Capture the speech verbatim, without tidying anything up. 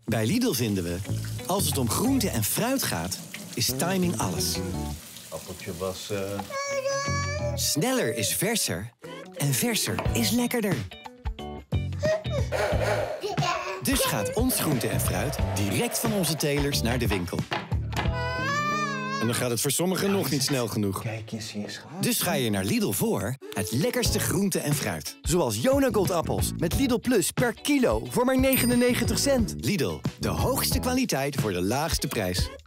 Bij Lidl vinden we, als het om groente en fruit gaat, is timing alles. Appeltje was... Uh... Sneller is verser en verser is lekkerder. Dus gaat ons groente en fruit direct van onze telers naar de winkel. En dan gaat het voor sommigen nog niet snel genoeg. Kijk eens hier, schat. Dus ga je naar Lidl voor het lekkerste groente en fruit. Zoals Jonagold-appels met Lidl Plus per kilo voor maar negenennegentig cent. Lidl, de hoogste kwaliteit voor de laagste prijs.